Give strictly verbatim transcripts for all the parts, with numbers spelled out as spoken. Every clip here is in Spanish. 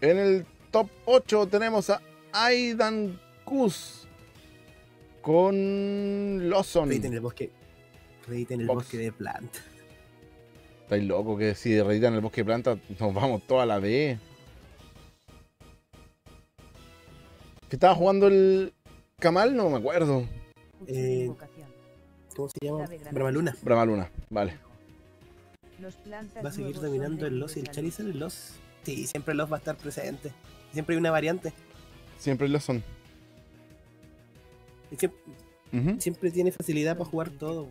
En el top ocho tenemos a Aidan Kuz con Lawson. Reddit en el bosque. Reddit en el Box. bosque de planta. Estáis loco que si derretitan el bosque de planta nos vamos toda la vez. ¿Que estaba jugando el Kamal? No me acuerdo. Eh, ¿Cómo se llama? Bramaluna. Bramaluna, vale. Va a seguir dominando el Loss y el Charizard. El Loss. Sí, siempre el Loss va a estar presente. Siempre hay una variante. Siempre lo son. Y siempre, Uh-huh. siempre tiene facilidad para jugar todo.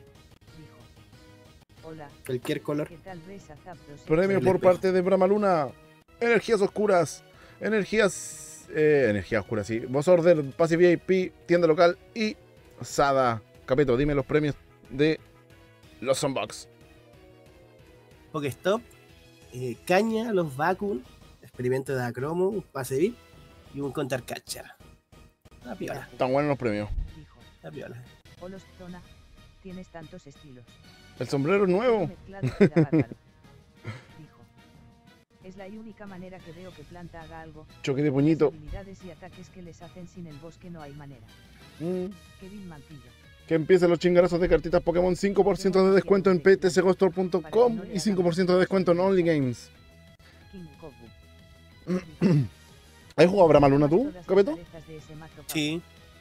Cualquier color. Premio por parte de Bramaluna. Energías oscuras. Energías. Eh, energías oscuras, sí. Boss Order, Passive V I P, tienda local y Sada. Capeto, dime los premios de los Sunbox. Pokestop, eh, Caña, los Vacuum, experimento de Acromo, un pase V I P y un Counter Catcher. La piola, Están buenos los premios. la piola. Holos Zona, tienes tantos estilos. El sombrero nuevo. Mezclado queda bárbaro. Dijo. Es la única manera que veo que Planta haga algo. Choque de puñito. Las habilidades y ataques que les hacen sin el bosque no hay manera. Mm. Kevin Mantillo. Que empiecen los chingarazos de cartitas Pokémon. cinco por ciento de descuento en p t c go store punto com y cinco por ciento de descuento en Only Games. King Kobu. ¿Has jugado a Bramaluna tú, Capeto? Sí.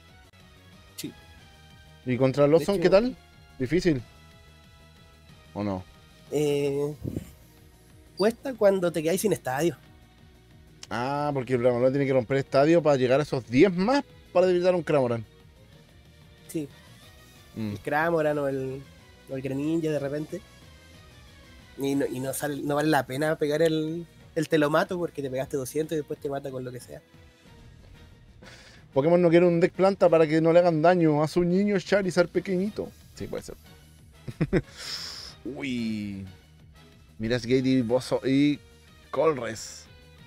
¿Y contra Lawson hecho- qué tal? ¿Difícil? ¿O no? Eh, cuesta cuando te quedáis sin estadio. Ah, porque el Bramaluna tiene que romper estadio para llegar a esos diez más para debilitar un Cramoran. Sí, Mm. el Cramoran o el, o el Greninja de repente. Y no, y no, sale, no vale la pena pegar el, el te lo mato porque te pegaste doscientos y después te mata con lo que sea. Pokémon no quiere un deck planta para que no le hagan daño a su niño Charizard pequeñito. Sí, puede ser. Uy. Miras Gate y Bozo y Colres.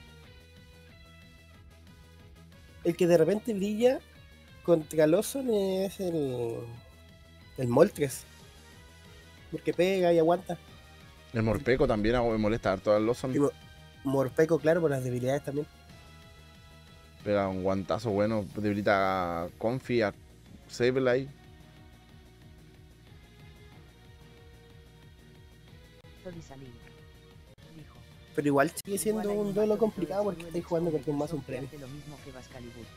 El que de repente brilla contra Lawson es el, el Moltres. Porque pega y aguanta. El Morpeco también me molesta harto al Lawson. Y Mo- Morpeco, claro, por las debilidades también. Pega un guantazo bueno. Debilita a Confi, a Sableye. Zodisalink. Dijo. Pero igual sigue siendo Igual hay un un duelo mazo complicado todo porque el estáis jugando X-Men contra un mazo un que premio. hace lo mismo que Excalibur.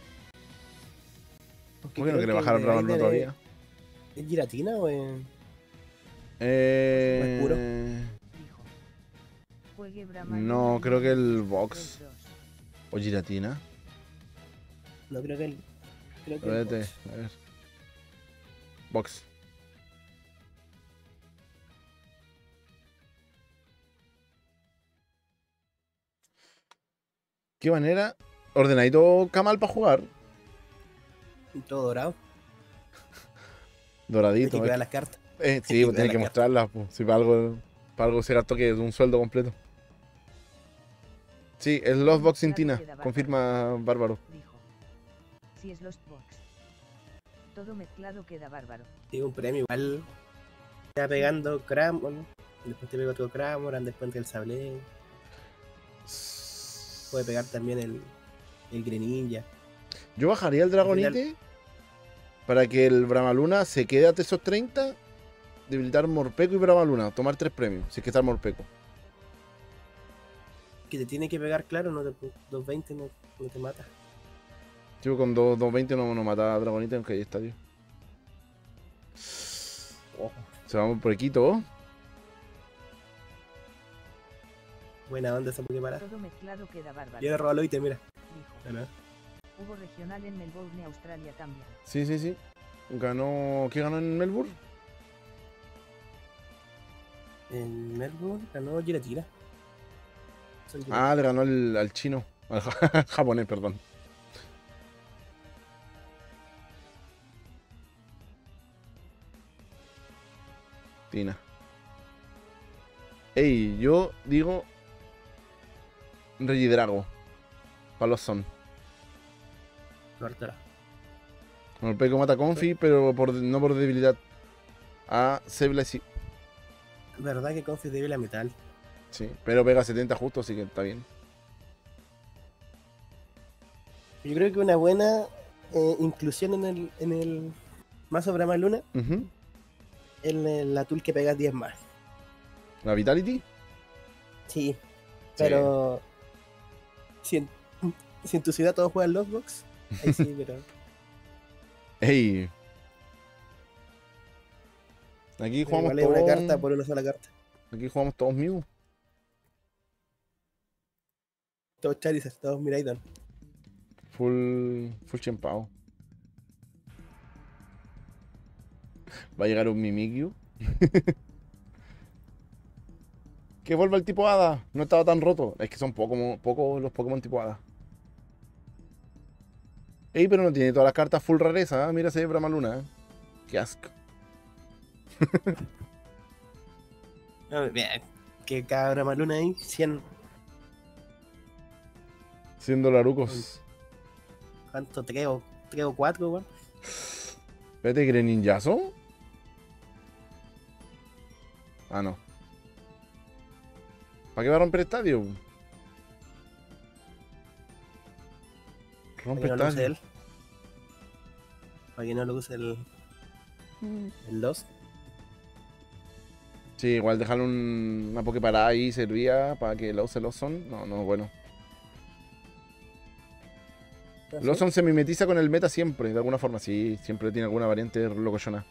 Porque ¿Por qué no creo quiere que bajar al el Bramaluna Raider todavía? ¿Es, ¿es Giratina o es...? Eh... ¿Es puro? Dijo. Juegue Bramaluna No, y creo que el tres Vox. dos. O Giratina. No, creo que el... Creo que el Espérate, Vox. a ver. Box. ¿Qué manera? Ordenadito Kamal para jugar. Todo dorado. Hay Doradito. que eh. cuidar las cartas. Eh, sí, hay que pues tiene cuidar que la mostrarlas. Pues, si para algo, para algo se gastó que es un sueldo completo. Sí, es Lost Box sin Tina. Confirma Bárbaro. Dijo. Si es Lost Box. Todo mezclado queda bárbaro. Sí, un premio igual. Te va pegando Cramoran. Después te pega otro Cramoran. Después entra el Sablé. Puede pegar también el, el Greninja. Yo bajaría el Dragonite para que el Bramaluna se quede hasta esos treinta. Debilitar Morpeco y Bramaluna. Tomar tres premios. Si es que está el Morpeco. Que te tiene que pegar, claro. No te, doscientos veinte no, no te mata. Tipo, con dos- doscientos veinte no, no mata a Dragonite aunque hay estadio. Ojo. Se vamos por Equito. Buena onda esa Pokémon. Todo mezclado queda bárbaro. Yo le robo a Loite, mira. Dijo. Bueno, Hubo regional en Melbourne, Australia también. Sí, sí, sí. Ganó. ¿Qué ganó en Melbourne? en Melbourne ganó Giratina. Son Giratina. Ah, le ganó al, al chino. Al ja- japonés, perdón. Tina. Ey, yo digo. Regidrago. Para los son. Cortara. Morpeco mata a Confi, pero por, no por debilidad. A Sableye sí. Verdad que Confi es débil a metal. Sí, pero pega setenta justo, así que está bien. Yo creo que una buena eh, inclusión en el, en el mazo Brahma Luna Ujú. es el- la tool que pegas diez más. ¿La Vitality? Sí, pero si en, si en tu ciudad todos juegan Lockbox, ahí sí, pero Ey. Aquí pero jugamos igual es una carta todos. por una sola carta. Aquí jugamos todos Mew. Todos Charizard, todos Miraidon. Full. Full chempao. Va a llegar un Mimikyu. Que vuelva el tipo Hada. No estaba tan roto. Es que son pocos poco los Pokémon tipo Hada. Ey, pero no tiene todas las cartas full rareza. ¿Eh? Mira ese Brahma Luna. ¿Eh? Qué asco. No, mira, que cada Brahma Luna ahí, cien. Siendo larucos. ¿Cuánto? tres o, tres o cuatro, weón. Vete, Greninjazo. Ah, no. ¿Para qué va a romper estadio? Para Rompe que no lo use estadio. él. Para que no lo use el, el dos. Sí, igual dejarle un, una Poképarada ahí servía para que lo use Lawson. No, no, bueno. No sé. Lawson se mimetiza con el meta siempre, de alguna forma. Sí, siempre tiene alguna variante locochona.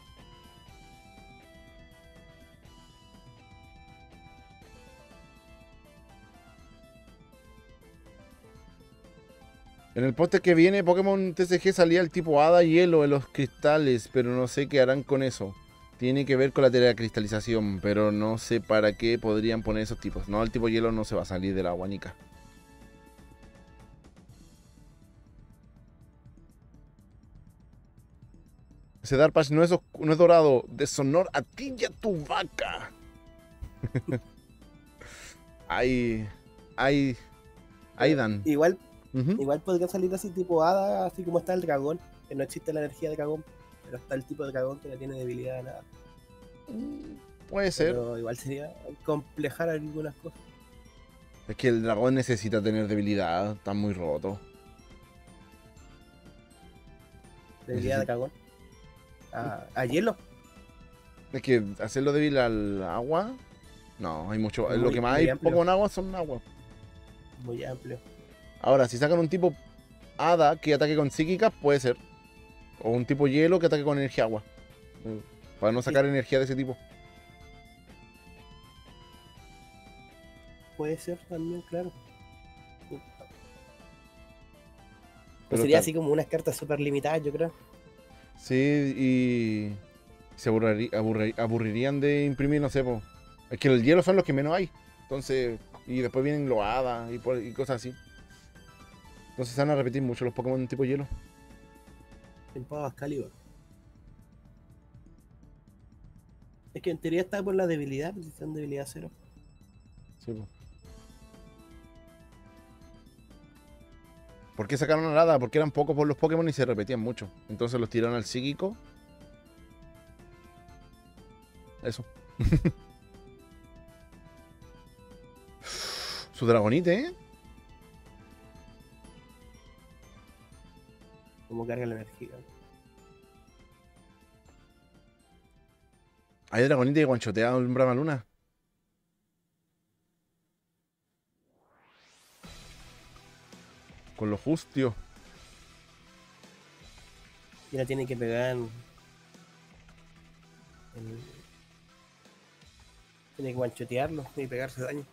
En el póster que viene, Pokémon T C G salía el tipo Hada Hielo en los cristales, pero no sé qué harán con eso. Tiene que ver con la telecristalización, pero no sé para qué podrían poner esos tipos. No, el tipo hielo no se va a salir de la guanica. Ese Darpash no es, oscu- no es dorado. Deshonor a ti y a tu vaca. Ay, ay, ay, Dan. Igual, Ujú. igual podría salir así tipo hada, así como está el dragón. Que no existe la energía de dragón. Pero está el tipo de dragón que no tiene debilidad de nada. Puede ser. Pero igual sería complejar algunas cosas. Es que el dragón necesita tener debilidad. Está muy roto. Debilidad de Necesita- dragón. A, a hielo. Es que hacerlo débil al agua. No, hay mucho. Es lo muy- que más muy hay amplio. Pokémon agua son agua. Muy amplio. Ahora, si sacan un tipo hada que ataque con psíquicas, puede ser. O un tipo hielo que ataque con energía agua. Eh, Para no sacar energía de ese tipo. Puede ser también, claro. Pero Pero sería está- así como unas cartas súper limitadas, yo creo. Sí, y se aburri- aburri- aburrirían de imprimir, no sé, po. Es que el hielo son los que menos hay. Entonces, y después vienen los hadas y, por- y cosas así. Entonces se van a repetir mucho los Pokémon tipo hielo. En Pavas Calibur. Es que en teoría está por la debilidad, pues si son debilidad cero. Sí, po. ¿Por qué sacaron a la hada? Porque eran pocos por los Pokémon y se repetían mucho. Entonces los tiraron al psíquico. Eso. Su dragonite, ¿eh? Como carga la energía. Hay dragonite que guanchotea en Brahma Luna. Con lo justio. Y la tiene que pegar en... en- Tiene que guanchotearlo y pegarse daño.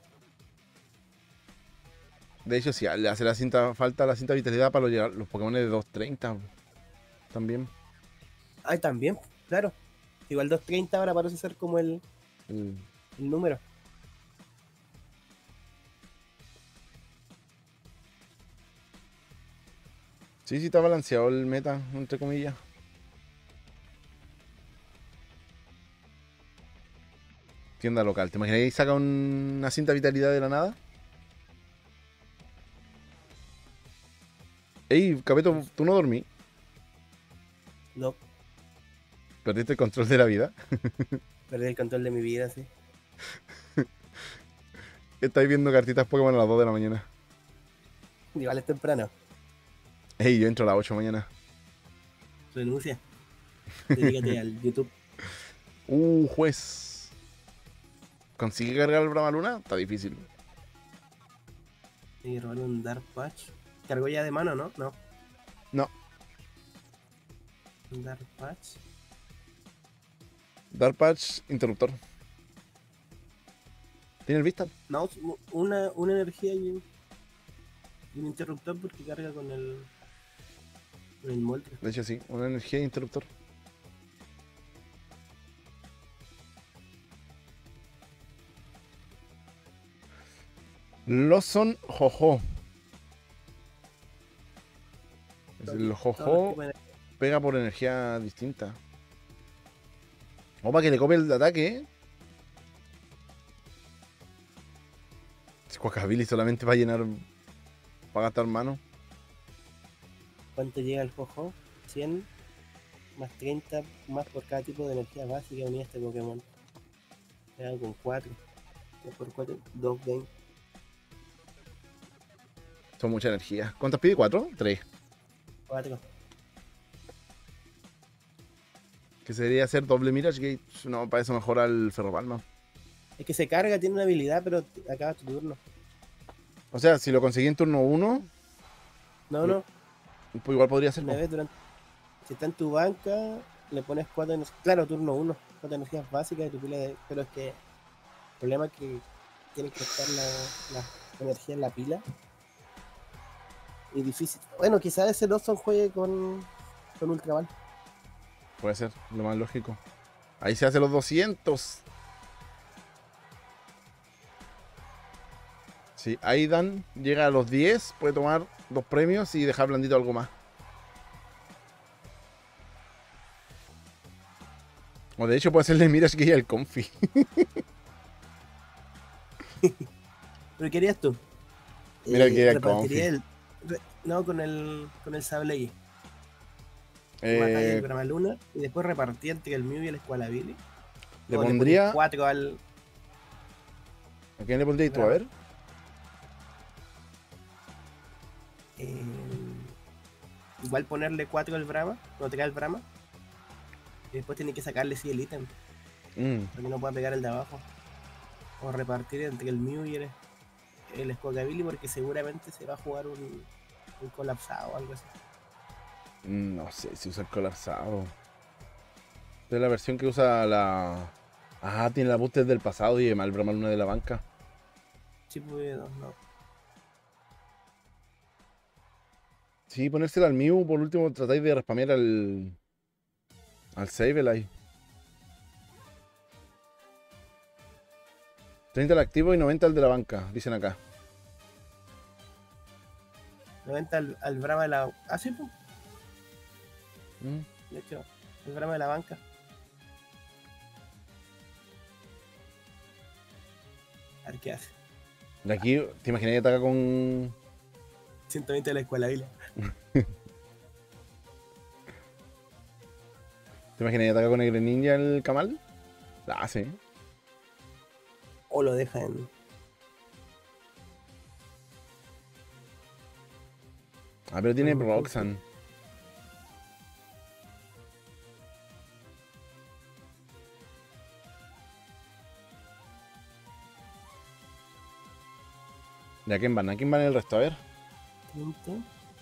De hecho, sí, le hace la cinta, falta la cinta vitalidad para los, llegar- los Pokémon de doscientos treinta. También. Ay, también, claro. Igual doscientos treinta ahora parece ser como el, El- el número. Sí, sí, está balanceado el meta, entre comillas. Tienda local. ¿Te imaginas que saca un- una cinta vitalidad de la nada? Ey, Capeto, ¿tú no dormí? No, ¿Perdiste el control de la vida? perdí el control de mi vida, sí. Estáis viendo cartitas Pokémon a las dos de la mañana. Igual es temprano. Ey, yo entro a las ocho mañana. Renuncia. Dedícate al YouTube. Uh, juez. ¿Consigue cargar el Brahma Luna? Está difícil. Y robarle un Dark Patch. ¿Cargó ya de mano, no? No. No. Un Dark Patch. Dark Patch, interruptor. ¿Tiene el vista? No, una, una energía y un, y un interruptor porque carga con el. Con el molde. De hecho, sí, una energía de interruptor. Lawson Jojo. El Jojo pega por energía distinta. O para que le copie el ataque, ¿eh? Squawkabilly solamente va a llenar. Para gastar mano. ¿Cuánto llega el Jojo? cien más treinta más por cada tipo de energía básica unida a este Pokémon. Queda con cuatro. tres por cuatro, dos veinte. Son mucha energía. ¿Cuántas pide? ¿Cuatro? Tres. cuatro. Que sería hacer doble Mirage Gate. No, para eso mejora el Ferropalma. Es que se carga, tiene una habilidad, pero acaba tu turno. O sea, si lo conseguí en turno uno, No, no. pues igual podría ser. Una vez durante. Si está en tu banca, le pones cuatro energías. Claro, turno uno. Cuatro energías básicas de tu pila de. Pero es que. El problema es que tienes que estar la, la energía en la pila. Y difícil. Bueno, quizás ese Lawson juegue con. Con Ultraman. Puede ser, lo más lógico. Ahí se hace los doscientos. Si Aidan llega a los diez, puede tomar dos premios y dejar blandito algo más. O de hecho puede hacerle Mirage Gate al Confi. ¿Pero qué harías tú? Mira Eh, que era repartiría Confi. el. re- no, con el. Con el Sableye. Eh, Matáis el Bramaluna y después repartía entre el Mew y el Squalabilly. le O pondría. pones cuatro al. ¿A quién le pondrías tú? A ver. eh, igual ponerle cuatro al Brahma, no te cae el Brahma. Y después tienes que sacarle sí el ítem, Mm, para que no pueda pegar el de abajo. O repartir entre el Mew y el, el Squawkabilly, porque seguramente se va a jugar un, un colapsado o algo así. no sé si usa el colapsado. Es la versión que usa la. Ah, tiene la booster del pasado y el Brahma Luna de la banca. Sí, pues no. Sí, ponérsela al Mew, por último tratáis de respamear al. Al Sableye. treinta al activo y noventa al de la banca, dicen acá. noventa al, al Brahma de la. Ah, sí, pues. Mm. De hecho, el Brahma de la banca. A ver qué hace. De aquí, ¿te imaginas que ataca con. ciento veinte de la Squawkabilly. ¿Te imaginas que ataca con el Greninja el Kamal? Ah, sí. O lo deja en. Ah, pero tiene Mm, Roxanne. ¿De a quién van? ¿A quién van el resto? A ver. Punto.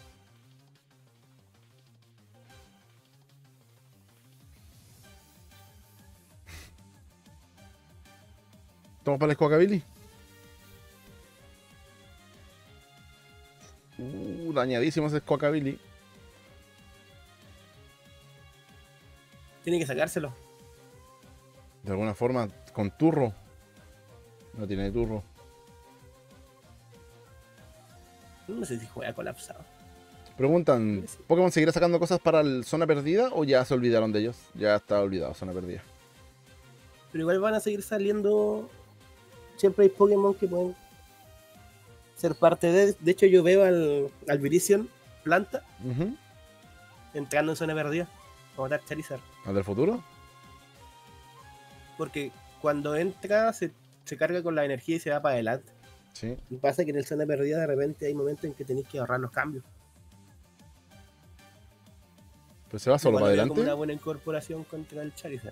¿Todos para el Squawkabilly? Uh, dañadísimo ese Squawkabilly. Tiene que sacárselo. De alguna forma, con turro. No tiene turro. No sé si juega colapsado. Preguntan, ¿Pokémon seguirá sacando cosas para el Zona Perdida o ya se olvidaron de ellos? Ya está olvidado Zona Perdida. Pero igual van a seguir saliendo. Siempre hay Pokémon que pueden ser parte de. De hecho, yo veo al, al Virizion planta Uh-huh. entrando en zona perdida. Como tal Charizard. ¿Al del futuro? Porque cuando entra se, se carga con la energía y se va para adelante. Sí. Y pasa que en el zona perdida de repente hay momentos en que tenéis que ahorrar los cambios. Pues se va solo Igual para lo veo como una adelante. buena incorporación contra el Charizard.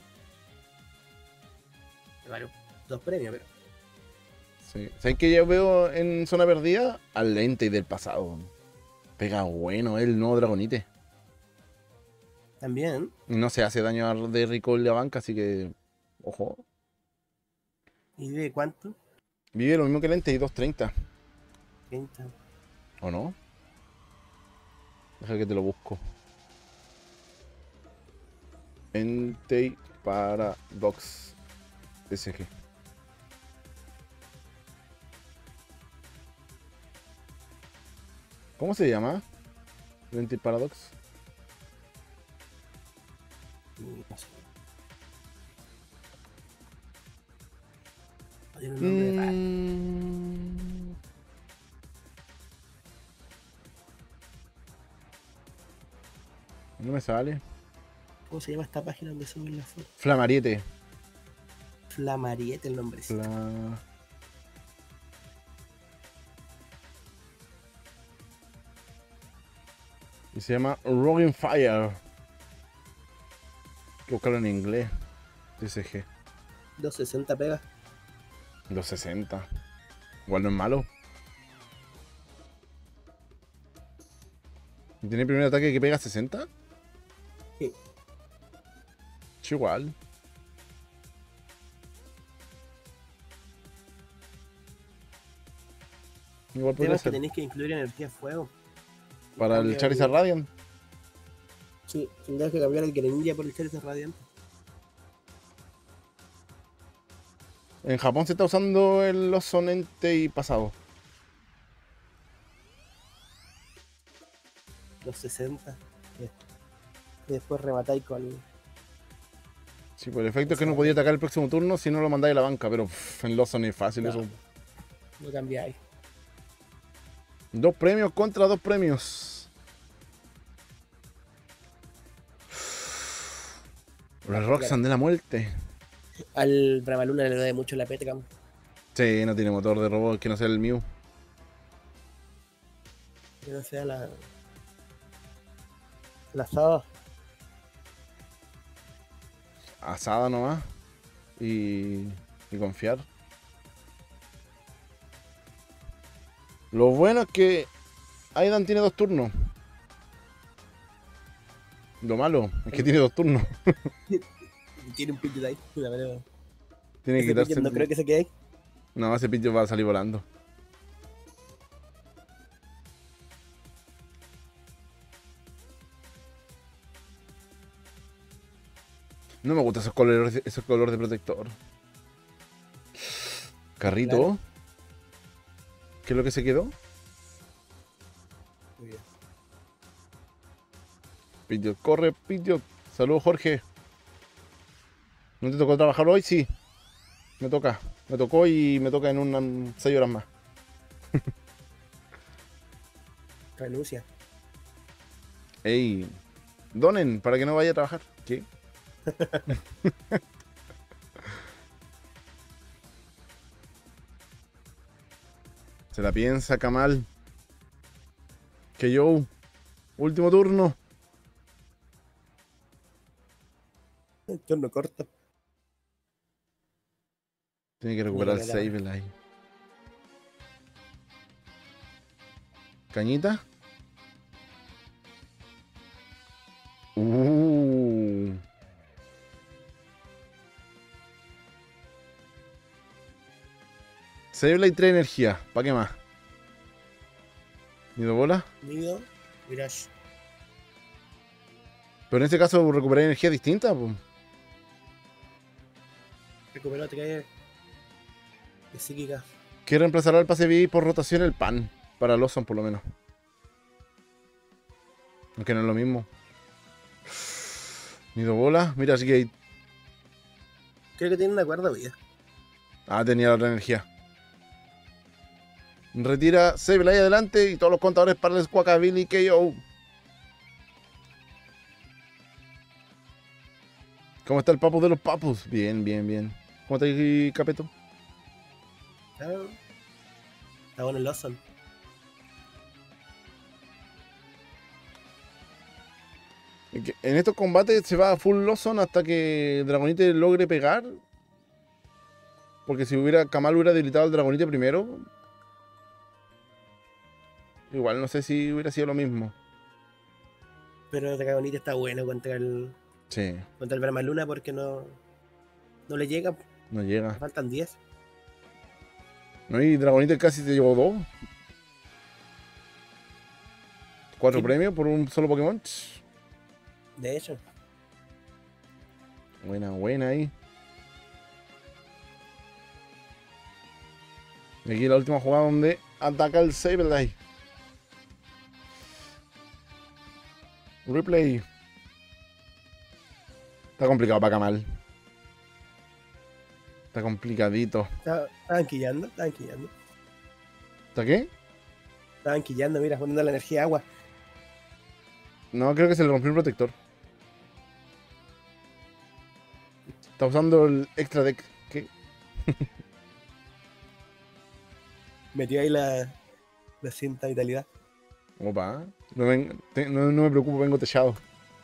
Vale, dos premios, pero. Sí. ¿Sabes que yo veo en zona perdida? Al lente y del pasado. Pega bueno el nuevo Dragonite. También. Y no se hace daño a de rico en la banca, así que. Ojo. ¿Y de cuánto? Vive lo mismo que lente y dos treinta. treinta. ¿O no? Deja que te lo busco. Entei Paradox S G. ¿Cómo se llama? Entei Paradox. No sé. Tiene un nombre raro. Mm. No me sale. ¿Cómo se llama esta página donde suben las fotos? Flamariete. Flamariete el nombre. Fla... Y se llama Roaring Fire. Hay que buscarlo en inglés. T C G. doscientos sesenta pega. Los sesenta. Igual no es malo. ¿Tiene el primer ataque que pega sesenta? Sí. Sí, igual. Igual El tema podría es que ser. tenéis que incluir energía fuego. Para el Charizard Radiant. Sí, tendrías que cambiar el Greninja por el Charizard Radiant. En Japón se está usando el Lawson Entei pasado. Los sesenta. Y después rematáis con. Sí, por el efecto es que no podía atacar el próximo turno si no lo mandáis a la banca, pero pff, en Lawson es fácil No. eso. Lo cambiáis. Dos premios contra dos premios. La Roxanne de la muerte. Al Bravaluna le da mucho la Petra. Sí, no tiene motor de robot que no sea el Mew. Que no sea la. La Zaba. Asada nomás. Y, y confiar. Lo bueno es que Aidan tiene dos turnos. Lo malo es que tiene dos turnos. Tiene un Pidgeot ahí. La verdad. Tiene que Ese quitarse. Pidgeot no creo que se quede ahí. No, ese Pidgeot va a salir volando. No me gustan esos colores, esos colores de protector. Carrito. Claro. ¿Qué es lo que se quedó? Muy bien. Pidgeot, corre, Pidgeot. Saludos, Jorge. ¿No te tocó trabajar hoy? Sí. Me toca. Me tocó y me toca en unas seis horas más. Renuncia. Ey, donen para que no vaya a trabajar. ¿Qué? Se la piensa, Kamal. Que yo. Último turno. Turno corto. Tiene que recuperar el Mira, mira. save ahí. Cañita. Uh. Save y tres energía. ¿Para qué más? ¿Nido bola? Nido. Mirage. Pero en este caso recuperé energía distinta. Pues. Recuperó, te cae. De psíquica. Que reemplazará el pase V I por rotación el pan. Para Lawson por lo menos. Aunque no es lo mismo. Nido bola. Mirage Gate. Creo que tiene una cuerda vida. Ah, tenía la otra energía. Retira Sable ahí adelante y todos los contadores para el Squawkabilly K O. ¿Cómo está el papu de los papus? Bien, bien, bien. ¿Cómo está ahí, Capeto? Ah, está bueno el Lawson. En estos combates se va a full Lawson hasta que Dragonite logre pegar. Porque si hubiera Kamal hubiera debilitado al Dragonite primero. Igual no sé si hubiera sido lo mismo. Pero el Dragonite está bueno contra el Sí, contra el Bramaluna porque no, no le llega. no llega. Faltan diez. No, y Dragonite casi te llevó dos. Cuatro Sí. premios por un solo Pokémon. De hecho. Buena, buena ahí. Y aquí la última jugada donde ataca el Sableye. Replay. Está complicado para Kamal. Está complicadito. Estaba- Estaban quillando, estaban quillando. ¿Está qué? Estaban quillando, mira, poniendo la energía agua. No, creo que se le rompió el protector. Está usando el extra deck. ¿Qué? Metió ahí la, la cinta de vitalidad. Opa. No, ven- te- no, no me preocupo, vengo techado.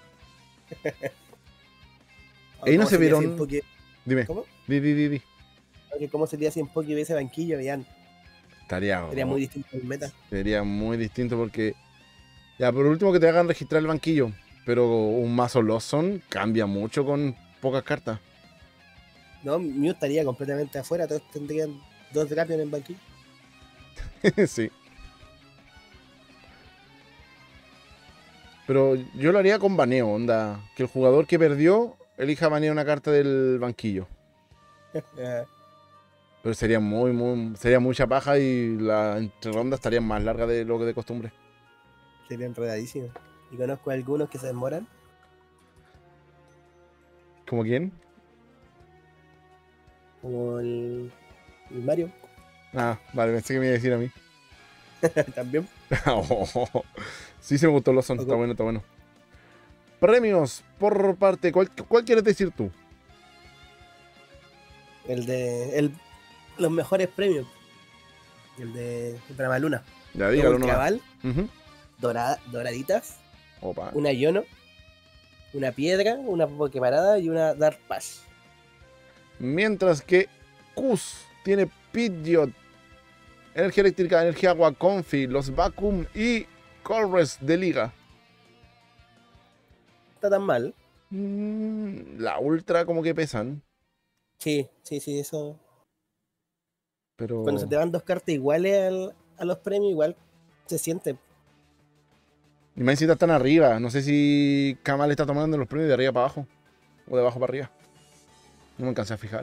Ahí no ¿Cómo se sería vieron- sin Poké- Dime. ¿Cómo? Di, di, di, di. Porque ¿Cómo sería sin Poké ese banquillo? Vean, Estaría, sería muy distinto al meta. sería muy distinto porque... Ya, por último que te hagan registrar el banquillo. Pero un mazo Lawson cambia mucho con pocas cartas. No, Mew estaría completamente afuera, todos tendrían dos Drapion en banquillo. Sí. Pero yo lo haría con baneo, onda. Que el jugador que perdió elija banear una carta del banquillo. Eh, Pero sería muy, muy, sería mucha paja y la entre rondas estaría más larga de lo que de costumbre. Sería enredadísimo. Y conozco a algunos que se demoran. ¿Como quién? Como el, el Mario. Ah, vale, pensé que me iba a decir a mí. También. Oh, sí se me gustó los son, está Ok. bueno, está bueno. Premios por parte, ¿cuál, cuál quieres decir tú? El de. El, los mejores premios. El de Bramaluna. Ya dígalo Ultra nomás. Ball, Ujú. dorada, doraditas, Opa. una Yono, una piedra, una Poképarada y una Dark Pass. Mientras que Cus tiene Pidgeot, energía eléctrica, energía agua, Confi, los Vacuum y Colress de liga. Está tan mal. Mm, la ultra como que pesan, Sí, sí, sí, eso. pero Cuando se te van dos cartas iguales al- a los premios, igual se siente. y más encima están arriba. No sé si Kamal está tomando los premios de arriba para abajo o de abajo para arriba. No me alcancé a fijar.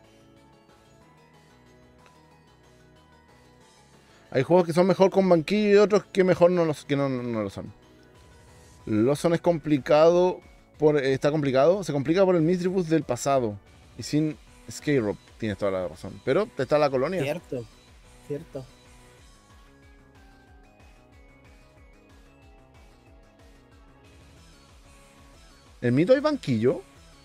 Hay juegos que son mejor con banquillo y otros que mejor no, los, que no, no, no lo son. Lawson es complicado, por, está complicado, se complica por el Misdreavus del pasado y sin Skyrope, tienes toda la razón. Pero está la colonia. Cierto, cierto. ¿El mito hay banquillo?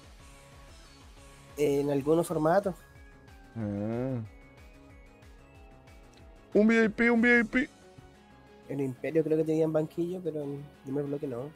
En algunos formatos. Ah. Un V I P, un V I P. En Imperio creo que tenían banquillo, pero en primer bloque no.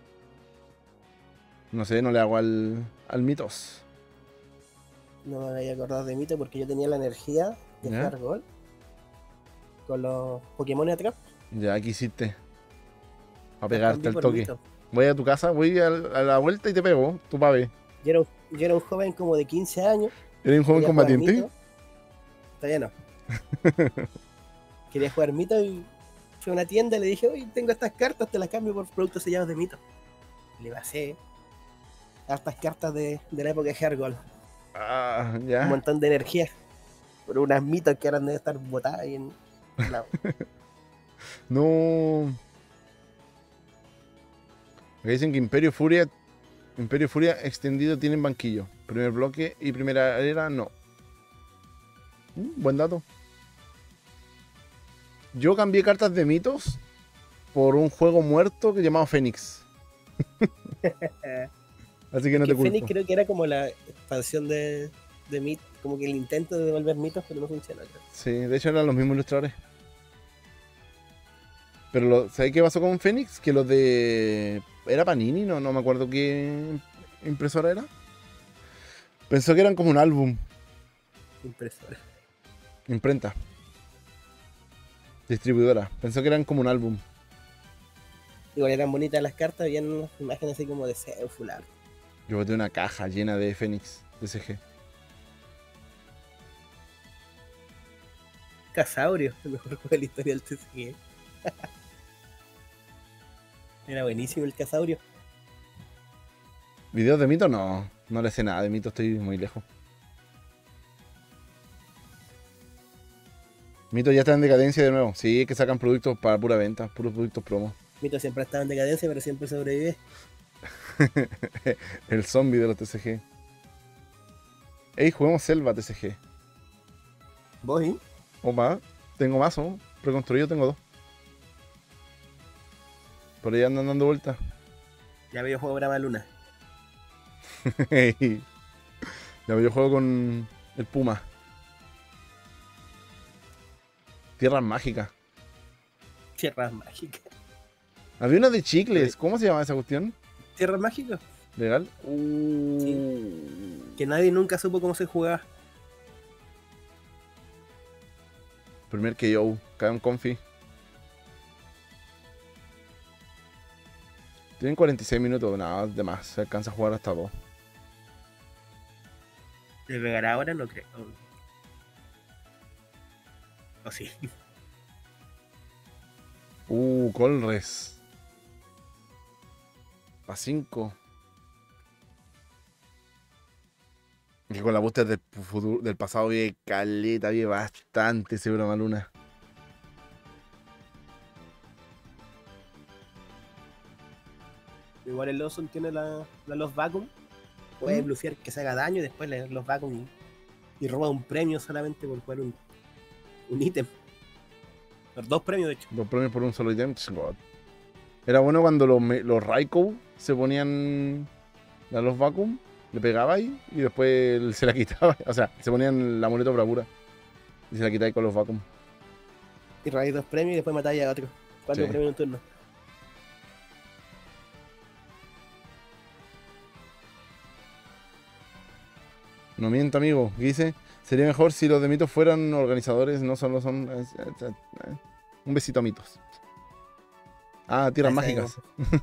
No sé, no le hago al, al mitos. No me había acordado de Mito porque yo tenía la energía de ¿Ya? jugar gol con los Pokémon atrás. Ya quisiste. A pegarte al por toque. Mito. Voy a tu casa, voy a, a la vuelta y te pego, tu pave. Yo era, un- yo era un joven como de quince años. ¿Eres un joven quería jugar combatiente? Mito. Todavía no. Quería jugar Mito y fui a una tienda y le dije, oye, tengo estas cartas, te las cambio por productos sellados de Mito. Le pasé hartas cartas de, de la época de Hergol. Ah, Un ya. montón de energía. Por unas mitos que ahora deben estar botadas ahí en la- No. Acá dicen que Imperio Furia. Imperio Furia extendido tienen banquillo. Primer bloque y primera era no. Mm, buen dato. Yo cambié cartas de mitos por un juego muerto que llamado Fénix. Así que no que te culpo. Fénix creo que era como la expansión de, de Mit, como que el intento de devolver mitos, pero no funcionó. Creo. Sí, de hecho eran los mismos ilustradores. Pero lo, ¿sabes qué pasó con Fénix? Que los de ¿Era Panini? No, no me acuerdo qué impresora era. Pensó que eran como un álbum. Impresora. Imprenta. Distribuidora. Pensó que eran como un álbum. Igual eran bonitas las cartas, habían unas imágenes así como de Zeus, fular. Yo boté una caja llena de Fénix T C G. Casaurio, el mejor juego de la historia del T C G. Era buenísimo el Casaurio. ¿Videos de Mito? No, no le sé nada de Mito, estoy muy lejos. Mito ya está en decadencia de nuevo. Sí, es que sacan productos para pura venta, puros productos promo. Mito siempre ha estado en decadencia, pero siempre sobrevive. El zombie de los T C G. Ey, juguemos Selva T C G. ¿Vos, eh? Opa, tengo mazo, preconstruido tengo dos. Por ahí andan dando vueltas. Ya veo juego Brahma Luna. Ya yo juego con el Puma. Tierras mágicas. Tierras mágicas. Había una de chicles, ¿cómo se llama esa cuestión? ¿Tierras mágicas? ¿Legal? Sí. Que nadie nunca supo cómo se jugaba. Primer K O, cae un confi. Tienen cuarenta y seis minutos, nada de más, se alcanza a jugar hasta dos. ¿De pegar ahora? No creo. O oh, sí. Uh, Colres. A cinco. Que con la booster del, futuro, del pasado viene caleta, viene bastante ese Brahma Luna. Igual el Lawson tiene la, la Lost Vacuum. Puede ¿Mm? bluffear que se haga daño y después le Lost Vacuum y, y roba un premio solamente por jugar un, un ítem. Dos premios, de hecho. Dos premios por un solo ítem. God. Era bueno cuando los, los Raikou se ponían a los Vacuum, le pegaba ahí y después se la quitaba. O sea, se ponían la amuleto bravura y se la quitaba con los Vacuum. Y robáis dos premios y después matáis a otro. Cuatro Sí. premios en un turno. No miento, amigo. ¿Qué dice? Sería mejor si los de Mitos fueran organizadores, no solo son... Un besito a Mitos. Ah, tierras mágicas.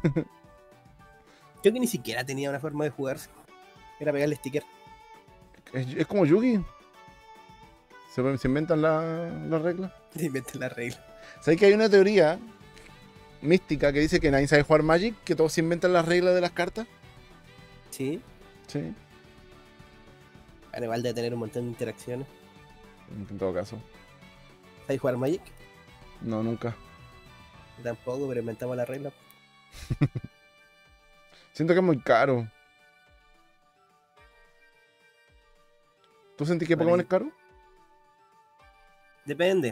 Creo que ni siquiera tenía una forma de jugarse. Era pegarle sticker. Es, es como Yugi. Se, se inventan las la reglas. Se inventan la regla. ¿Sabes que hay una teoría mística que dice que nadie sabe jugar Magic? Que todos se inventan las reglas de las cartas. Sí. Sí. Bueno, igual de tener un montón de interacciones. En todo caso. ¿Sabes jugar Magic? No, nunca. Yo tampoco, pero inventamos la regla. Siento que es muy caro. ¿Tú sentís que Vale. Pokémon es caro? Depende.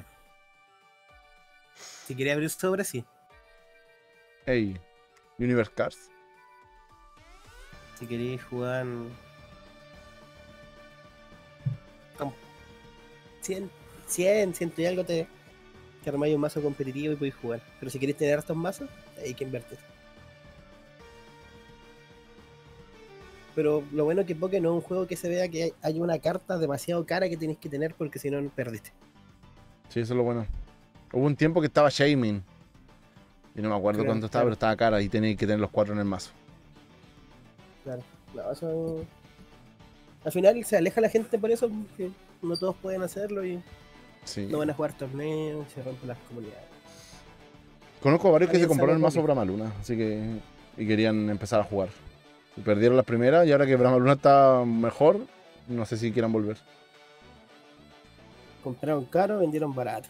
Si quería abrir sobre, sí. Ey, Universe Cards. Si queréis jugar con cien, cien, cien y algo te, te armáis un mazo competitivo y podéis jugar. Pero si queréis tener estos mazos, hay que invertir. Pero lo bueno es que Poké no es un juego que se vea que hay, hay una carta demasiado cara que tenéis que tener porque si no, perdiste. Sí, eso es lo bueno. Hubo un tiempo que estaba Shaming. Y no me acuerdo Claro, cuánto estaba, claro. pero estaba cara y tenía que tener los cuatro en el mazo. Claro. No, eso... Al final se aleja la gente por eso, porque no todos pueden hacerlo y Sí. no van a jugar torneos, se rompen las comunidades. Conozco varios que Alguien se compraron el sabe mazo Poké. Brahma Luna, así que. Y querían empezar a jugar. Y perdieron las primeras y ahora que Brahma Luna está mejor, no sé si quieran volver. Compraron caro, vendieron barato.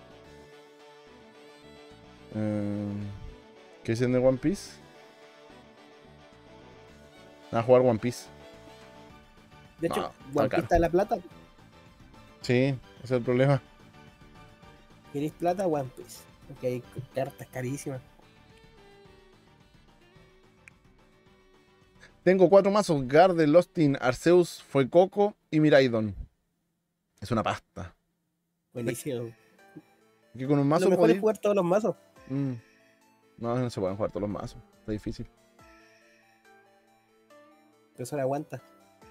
Eh, ¿Qué dicen de One Piece? A jugar One Piece. De hecho, No, está One caro. Piece está la plata. Sí, ese es el problema. ¿Queréis plata? One Piece. Porque hay cartas carísimas. Tengo cuatro mazos: Garde, Lostin, Arceus, Fuecoco y Miraidon. Es una pasta. Buenísimo. Que con un Lo mazo mejor es podí- jugar todos los mazos. Mm. No, no se pueden jugar todos los mazos. Está difícil. Profesor aguanta.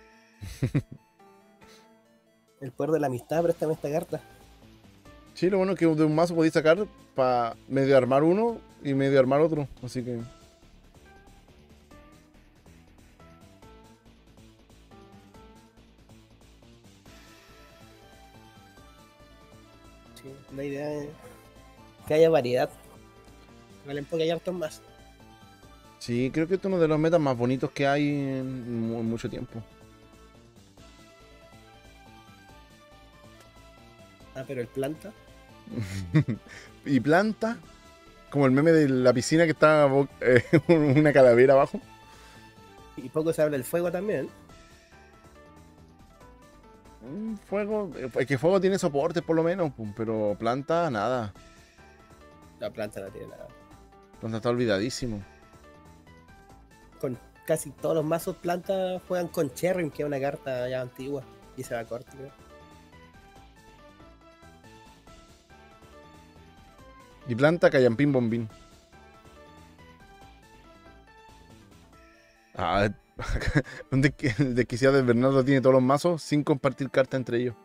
El poder de la amistad, préstame esta carta. Sí, lo bueno es que de un mazo podéis sacar para medio armar uno y medio armar otro. Así que. Sí, la idea es que haya variedad. Valen porque hay hartos más. Sí, creo que este es uno de los metas más bonitos que hay en, mu- en mucho tiempo. Ah, pero el planta. Y planta, como el meme de la piscina que está bo- eh, una calavera abajo. Y poco se habla del fuego también. Mm, Fuego, eh, es que fuego tiene soportes por lo menos, pum, pero planta, nada. La planta no tiene nada. Planta está olvidadísimo. Con casi todos los mazos planta juegan con Cherrim, que es una carta ya antigua. Y se va corto, creo. Y planta, Callampín Bombín. Ah, un desqui- el desquiciado de Bernardo tiene todos los mazos sin compartir cartas entre ellos.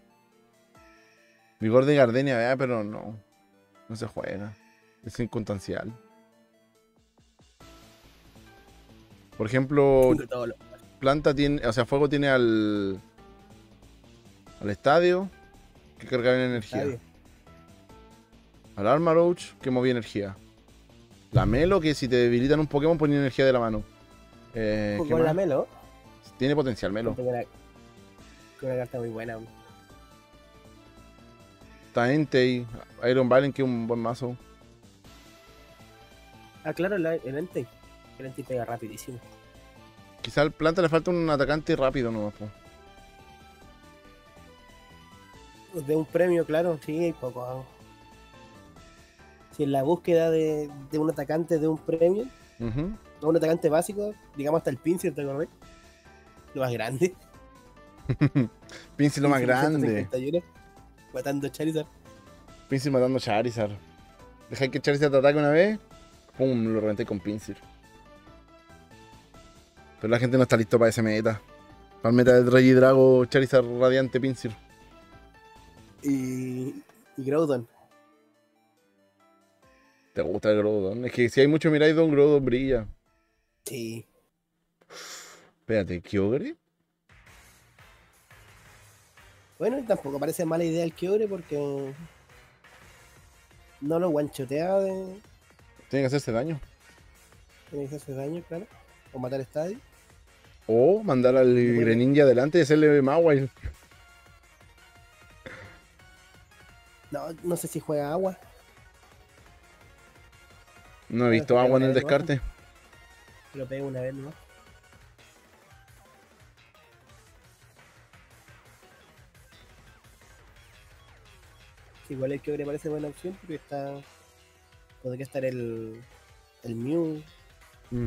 Vigor de Gardenia, eh, pero no. No se juega. Es circunstancial. Por ejemplo, De todos los- planta tiene, o sea, fuego tiene al. Al estadio, que carga bien energía. Estadio. Al Armarouch, que movía energía. La Melo, que si te debilitan un Pokémon ponía energía de la mano. Eh, ¿qué Con la más? Melo. Tiene potencial, Melo. Tengo una, tengo una carta muy buena. Está Entei, Iron Valen, que es un buen mazo. Ah, claro, la- el Entei. El Entei pega rapidísimo. Quizá al planta le falta un atacante rápido nomás, po. De un premio, claro, sí, hay poco hago. Si en la búsqueda de, de un atacante de un premio, Ujú. o un atacante básico, digamos hasta el Pinsir, ¿te acordás? Lo más grande. Pincel lo más Pinsir grande. ciento cincuenta y uno, matando Charizard. Pincel matando a Charizard. Dejáis que Charizard te ataque una vez, pum, lo reventé con Pincel. Pero la gente no está listo para ese meta. Para el meta del Regidrago, Charizard Radiante Pincel. Y, y Groudon. ¿Te gusta el Groudon? Es que si hay mucho Miraidon, Groudon brilla. Sí. Espérate, ¿Kyogre? Bueno, y tampoco parece mala idea el Kyogre porque no lo guanchotea de. Tiene que hacerse daño. Tiene que hacerse daño, claro. O matar estadio. O mandar al puede- Greninja adelante y hacerle Mawile. No, no sé si juega agua. No he Bueno, visto que agua en pega el una vez descarte. Lo pega una vez, ¿no? Igual el Kyogre parece buena opción porque está. Podría estar el. El Mew. Mm.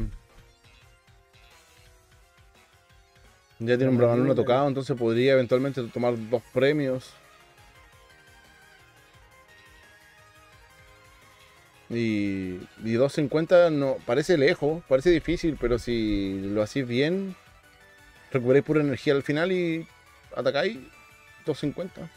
Ya tiene un Bramaluna tocado, entonces podría eventualmente tomar dos premios. Y, y doscientos cincuenta no, parece lejos, parece difícil, pero si lo hacéis bien, recuperáis pura energía al final y atacáis doscientos cincuenta.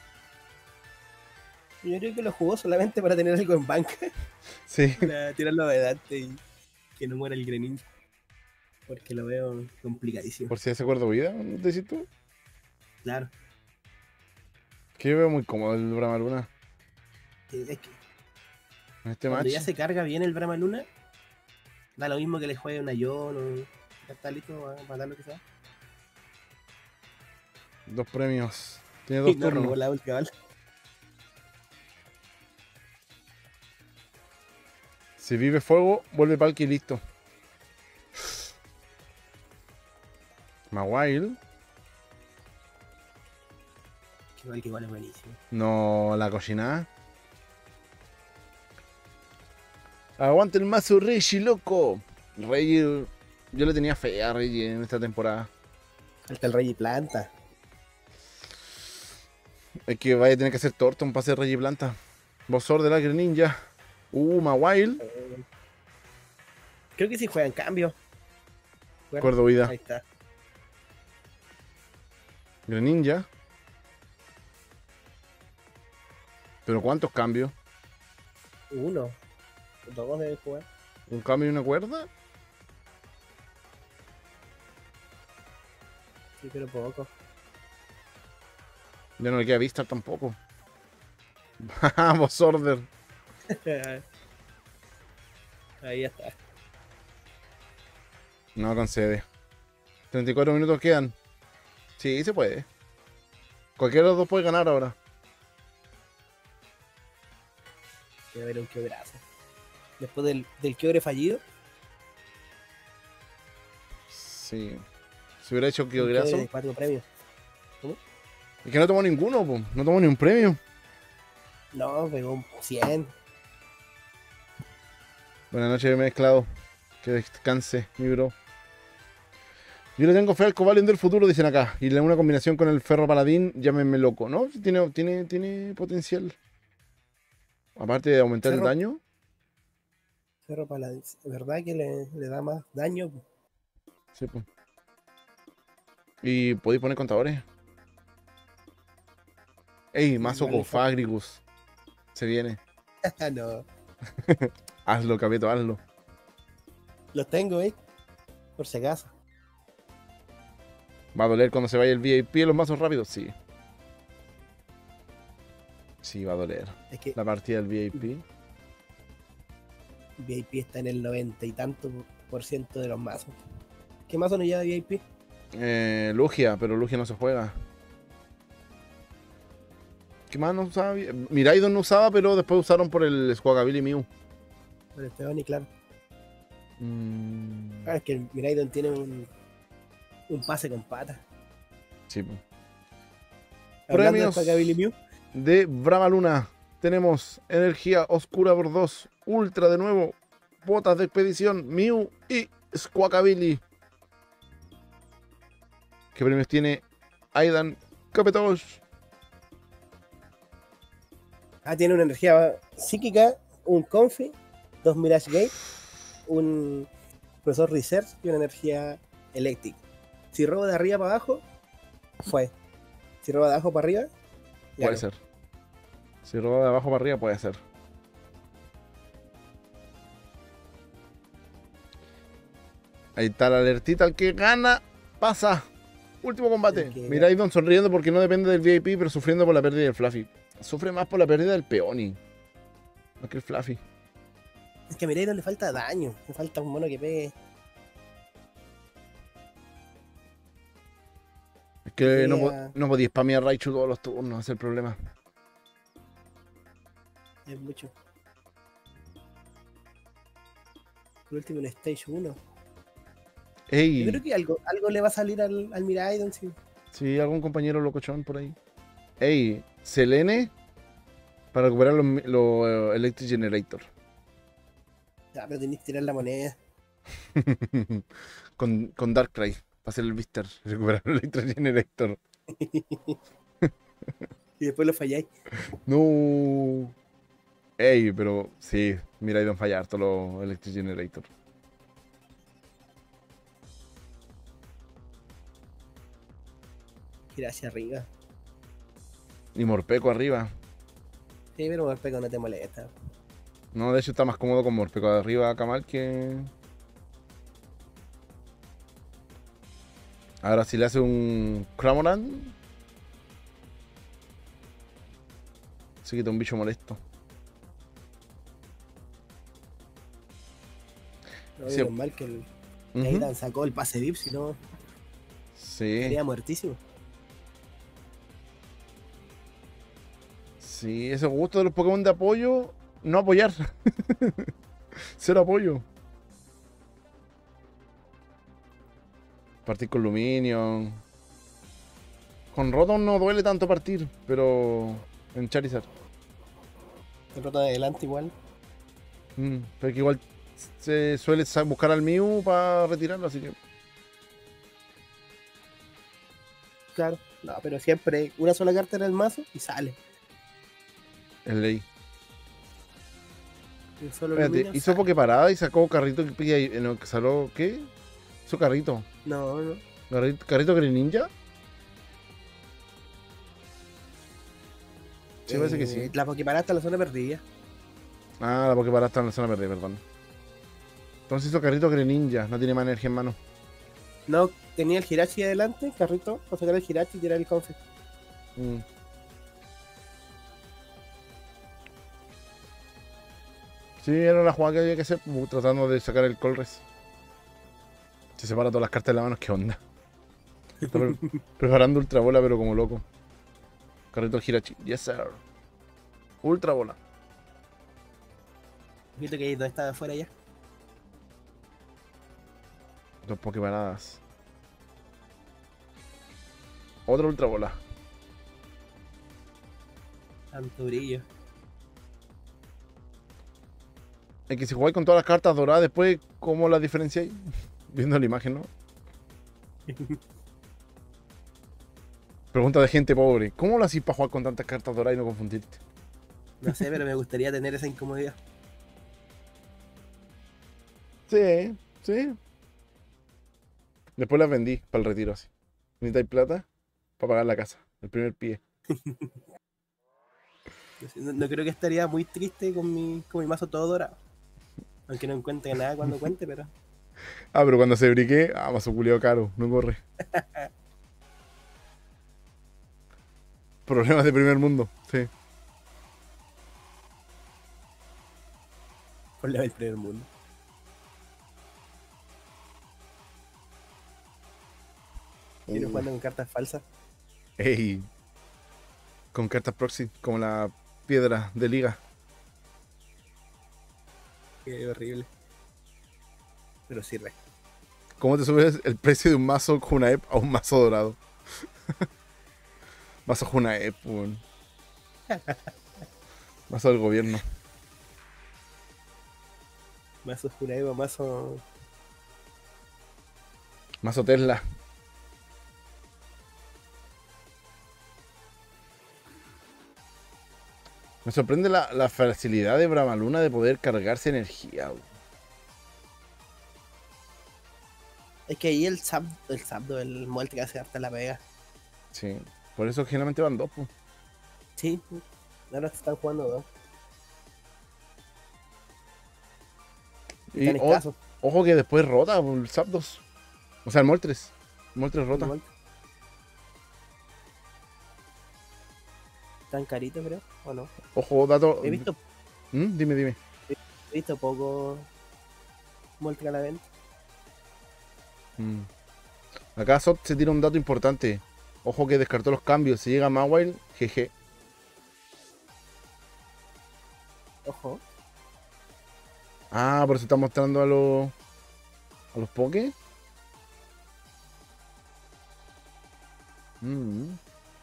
Yo creo que lo jugó solamente para tener algo en banca. Sí. Para tirarlo adelante y que no muera el Greninja. Porque lo veo complicadísimo. Por si ese acuerdo de vida, ¿no decís tú? Claro. Que yo veo muy cómodo el Bramaluna Es que en este cuando match. ya se carga bien el Brahma Luna, da lo mismo que le juegue una Yon o. Ya está listo para matar lo que sea. Dos premios. Tiene dos Y no robó turnos. la última bala. Si vive fuego, vuelve Palki y listo. Mawile. Que igual que igual es buenísimo. No, la cochinada. Aguante el mazo Reggie, loco. Reggie, yo le tenía fe a Reggie en esta temporada. Falta el Rey y Planta. Es que vaya a tener que hacer Torton para hacer Reggie Planta. Bosor de la Greninja. Uh, Mawile. Creo que sí juega en cambio. Bueno, Acuerdo vida. ahí está. Greninja. ¿Pero cuántos cambios? Uno. Dos debe jugar. ¿Un cambio y una cuerda? Sí, pero poco. Ya no le queda vista tampoco. Vamos, Order. Ahí está. No concede. treinta y cuatro minutos quedan. Sí, se puede. Cualquiera de los dos puede ganar ahora. Debe haber un quebrazo. Después del, del quiebre fallido. Sí. Si hubiera hecho un quiebre quiebrazo. de cuatro premios. Es que no tomó ninguno, po. No tomó ni un premio. No, pegó un cien. Buenas noches, mezclado. Que descanse, mi bro. Yo le tengo fe al Cobalion del futuro, dicen acá. Y una combinación con el Ferro Paladín, llámenme loco, ¿no? Tiene, tiene, tiene potencial. Aparte de aumentar Ferro- el daño. Ferro Paladín. ¿Verdad que le, le da más daño? Sí, pues. Y podéis poner contadores. Ey, mazo Vale, con Fagrigus. Se viene. No. Hazlo, Capeto, hazlo. Los tengo, ¿eh? Por si acaso. ¿Va a doler cuando se vaya el V I P en los mazos rápidos? Sí. Sí, va a doler. Es que La partida del V I P. V I P está en el noventa y tanto por ciento de los mazos. ¿Qué mazo no lleva V I P? Eh, Lugia, pero Lugia no se juega. ¿Qué más no usaba? Miraidon no usaba, pero después usaron por el Squawkabilly Mew. Por el Teoni, claro. Mm, Ah, es que el Miraidon tiene un, un pase con patas. sí, pues. Hablando Premios. de Squawkabilly Mew, De Brahma Luna tenemos Energía Oscura por dos, Ultra de nuevo, Botas de Expedición, Mew y Squawkabilly. ¿Qué premios tiene Aidan Capetosh? ah, tiene una energía psíquica, un Confi, dos Mirage Gate, un Profesor Research y una energía eléctrica. Si robo de arriba para abajo, fue. Si robo de abajo para arriba, ya Puede no. ser. Si roba de abajo para arriba, puede ser. Ahí está la alertita. El que gana, pasa. Último combate. El que Miraidon sonriendo porque no depende del V I P, pero sufriendo por la pérdida del Fluffy. Sufre más por la pérdida del Peony. Más que el Fluffy. Es que a Miraidon le falta daño, le falta un mono que pegue. Es que no, po- Yeah. no podía spamear Raichu todos los turnos, ese es el problema. Es mucho. Por último, en Stage uno. Yo Ey, creo que algo, algo le va a salir al, al Miraidon, sí. sí, algún compañero locochón por ahí. Ey, Selene para recuperar los, los eh, Electric Generator. Ya, pero tenés que tirar la moneda. con, con Darkrai, para hacer el Vistar, recuperar el Electric Generator. Y después lo falláis. No. Ey, pero sí, mira, iban a fallar todos los Electric Generator. Gira hacia arriba. Y Morpeco arriba. Sí, pero Morpeco no te molesta. No, de hecho está más cómodo con Morpeco de arriba, Kamal, que... Ahora si le hace un Cramoran, se quita un bicho molesto. No, Sí. menos mal que el Ujú. Aidan sacó el pase V I P, si no, Sí, sería muertísimo. sí, ese gusto de los Pokémon de apoyo, no apoyar. Cero apoyo. Partir con Luminion. Con Rotom no duele tanto partir, pero en Charizard. El rota de adelante igual. Mm, pero que igual se suele sa- buscar al Mew para retirarlo, así que... Claro. No, pero siempre una sola carta en el mazo y sale. Es ley. Y solo Espérate, Luminion hizo sale. Poképarada y sacó carrito que pilla ahí, en lo que salió, ¿qué? Hizo carrito. No, no. Carrito, carrito Greninja. Sí, parece que Eh, sí. La Poképarada está en la zona perdida. Ah, la Poképarada está en la zona verde, perdón. Entonces hizo carrito Greninja, no tiene más energía en mano. No, tenía el Hirachi adelante, carrito, para sacar el Hirachi y tirar el Confe. Mm. Sí, era la jugada que había que hacer, uh, tratando de sacar el Colress. Se separa todas las cartas de la mano, ¿qué onda? Está pre- preparando Ultra Bola, pero como loco. Carrito al Hirachi, yes sir. Ultra Bola. Viste que no está afuera ya. Dos Poképaradas. Otra Ultra Bola. Tanto brillo. Es que si jugáis con todas las cartas doradas, después, ¿cómo las diferenciáis? Viendo la imagen, ¿no? Pregunta de gente pobre. ¿Cómo lo hacís para jugar con tantas cartas doradas y no confundirte? No sé, pero me gustaría tener esa incomodidad. Sí, sí. Después las vendí para el retiro así. ¿Necesitáis plata? Para pagar la casa. El primer pie. No, no creo que estaría muy triste con mi, con mi mazo todo dorado. Aunque no encuentre nada cuando cuente, pero. Ah, pero cuando se briqué, ah, mazo culiao caro, no corre. Problemas de primer mundo, sí. Por la del primer mundo. Quiero Uh, jugando con cartas falsas. ey. Con cartas proxy, como la piedra de liga. Qué horrible. Pero sirve. ¿Cómo te subes el precio de un mazo Junaep a un mazo dorado? Mazo Junaep, weón. Mazo del gobierno. Mazo Junaeva, mazo. Mazo Tesla. Me sorprende la, la facilidad de Bramaluna de poder cargarse energía, weón. Es que ahí el Zap, el Zapdo, el Moltres que hace harta la pega. Sí. Por eso generalmente van dos, pues. Sí, ahora se están jugando dos. Y Están o- escasos. ojo que después rota el Zapdos. O sea, el Moltres. El Moltres rota. Igual. Están caritos, creo, o no. Ojo, dato. He visto, ¿Mm? Dime, dime. he visto poco Moltres a la venta. Mm. Acá Sot se tira un dato importante. Ojo que descartó los cambios. Si llega Mawile, jeje. Ojo. Ah, por eso está mostrando a los. a los Poké. Mm.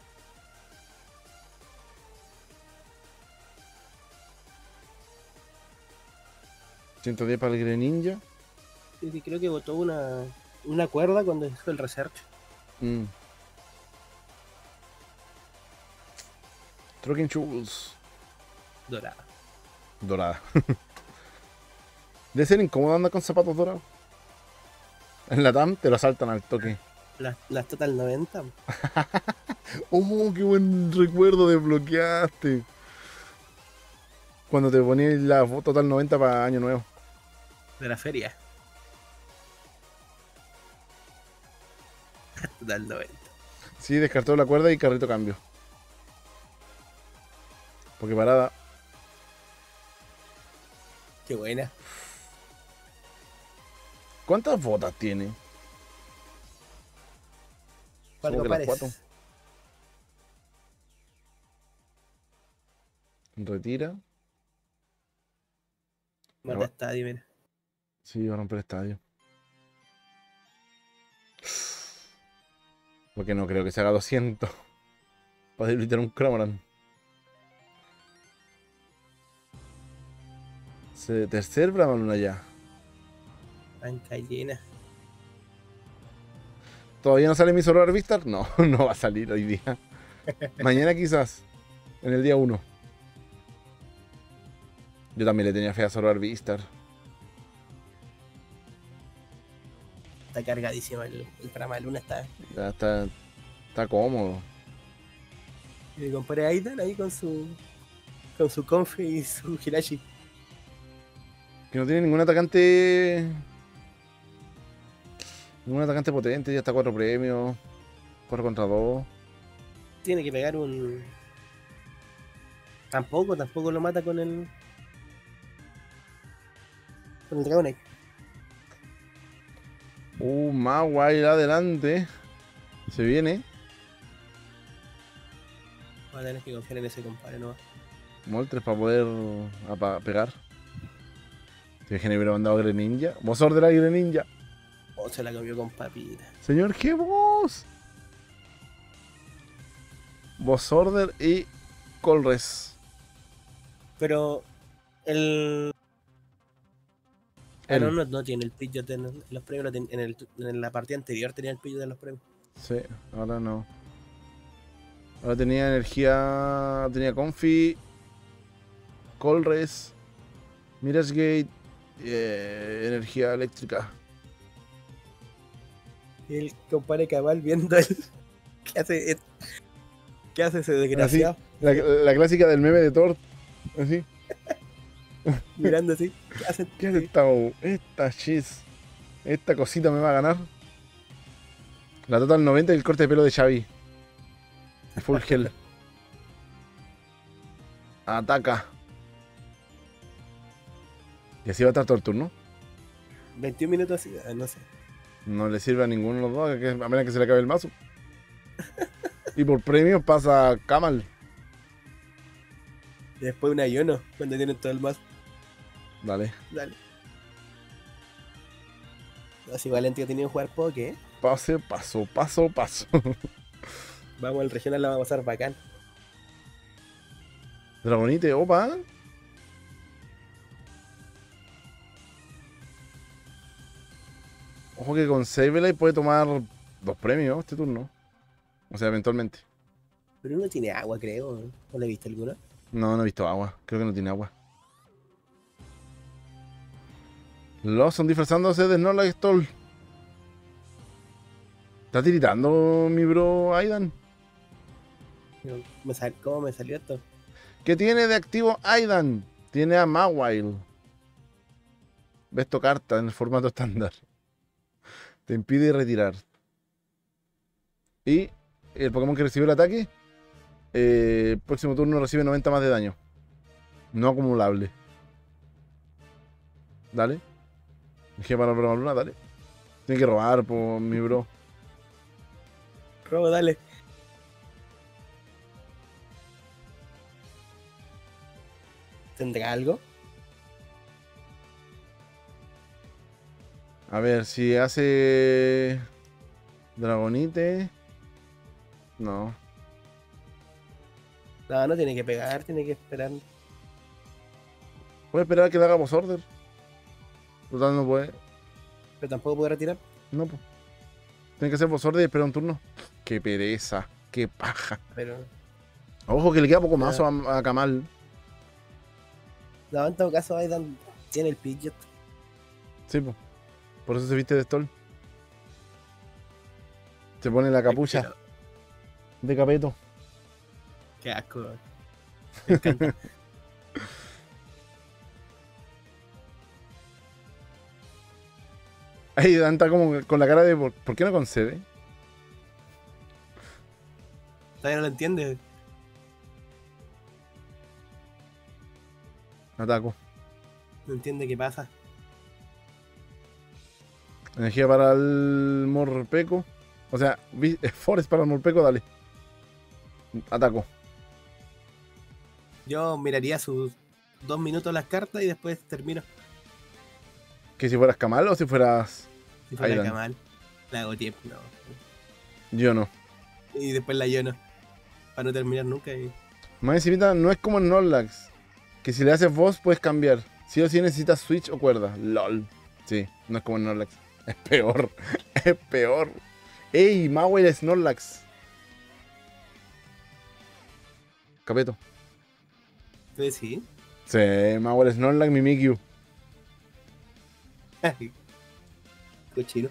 ciento diez para el Greninja. Sí, sí, creo que botó una, una cuerda cuando hizo el research. Mm. Trucking Shoes. Dorada. Dorada. Debe ser incómodo andar con zapatos dorados. En la T A M te lo saltan al toque. Las, las Total noventa. ¡Oh, qué buen recuerdo desbloqueaste! Cuando te ponías la Total noventa para Año Nuevo. De la feria. Total noventa. Sí, descartó la cuerda y carrito cambio. Porque parada. Qué buena. ¿Cuántas botas tiene? Cuatro que las pares. cuatro. Retira. Mata estadio, mira. Sí, va a romper el estadio. Porque no creo que se haga doscientos. Para debilitar un Cramoran. Se, tercer Bramaluna ya. Banca llena. ¿Todavía no sale mi Solar Vistar? No, no va a salir hoy día. Mañana quizás. En el día uno. Yo también le tenía fe a Solar Vistar. Está cargadísimo el, el programa de luna. Está. Ya está, está cómodo. Y mi compadre Aidan ahí con su. Con su Confi y su Hirashi. Que no tiene ningún atacante. Ningún atacante potente, ya está cuatro premios. cuatro contra dos. Tiene que pegar un. Tampoco, tampoco lo mata con el. Con el Dragonite. Uh, Mawile adelante. Se viene. Va a tener que confiar en ese compadre, ¿no? Moltres para poder apa- pegar. Si me hubiera mandado a Greninja. Vosor de la Greninja. Oh, se la comió con papita. Señor, ¿qué vos? Bosorder y Colres. Pero. El. Ah, El- no, no, no tiene el pillo de en los premios. lo ten- En, el, en la partida anterior tenía el pillo de los premios. Sí, ahora no. Ahora tenía energía. Tenía Confi. Colres. Mirage Gate. eh, energía eléctrica. Y el compadre cabal viendo el. ¿Qué hace? es- ¿Qué hace ese desgraciado? La, la clásica del meme de Thor. Así. Mirando así. ¿Qué hace? ¿Qué hace esta, esta cheese? Esta cosita me va a ganar. La total noventa y el corte de pelo de Xavi. Full gel. Ataca. Y así va a estar todo el turno. veintiún minutos así, ah, no sé. No le sirve a ninguno de los dos, que- a menos que se le acabe el mazo. Y por premio pasa Kamal. Y después un ayuno, cuando tienen todo el mazo. Dale. Dale. Así Valente ha tenido que jugar poke, ¿eh? Pase, paso, paso, paso. Vamos al regional, la vamos a pasar bacán. Dragonite, opa. Ojo que con Sableye puede tomar dos premios este turno. O sea, eventualmente. Pero uno tiene agua, creo. ¿No le viste alguna? No, no he visto agua. Creo que no tiene agua. Lawson disfrazándose de Snorlax Stoll. ¿Está tiritando mi bro Aidan? Pero me sal- ¿Cómo me salió esto? ¿Qué tiene de activo Aidan? Tiene a Mawile. Ves tu carta en el formato estándar. Te impide retirar. Y el Pokémon que recibió el ataque, eh, el próximo turno recibe noventa más de daño. No acumulable. Dale. Dije para la luna, dale. Tiene que robar por mi bro. Robo, dale. ¿Tendrá algo? A ver, si hace Dragonite. No. No, no tiene que pegar, tiene que esperar. Puede esperar a que le hagamos order. Total no puede. Pero tampoco puede retirar. No, pues. Tiene que hacer boss order y esperar un turno. Qué pereza. Qué paja. Pero. Ojo que le queda poco mazo a, a Kamal. No, en todo caso, Aidan tiene el Pidgeot. Sí, pues. Por eso se viste de Stol. Se pone la capucha Pero, de Capeto. qué asco. Me encanta. Ahí Dan está como con la cara de ¿por, ¿por qué no concede? Todavía no lo entiende. Ataco. No entiende qué pasa. Energía para el Morpeco. O sea, vi- Forest para el Morpeco, dale. Ataco. Yo miraría sus dos minutos las cartas y después termino. ¿Que si fueras Kamal o si fueras Si fuera Aidan? Kamal, la hago tiempo, no. Yo no? Y después la lleno. Para no terminar nunca. Y... Más encimita no es como en Snorlax, que si le haces voz puedes cambiar. Sí o sí necesitas switch o cuerda. LOL. Sí, no es como en Snorlax. Es peor. Es peor. ¡Ey! Mawile Snorlax. Capeto. Entonces sí. Sí, Mawile Snorlax, Mimikyu. Cochino.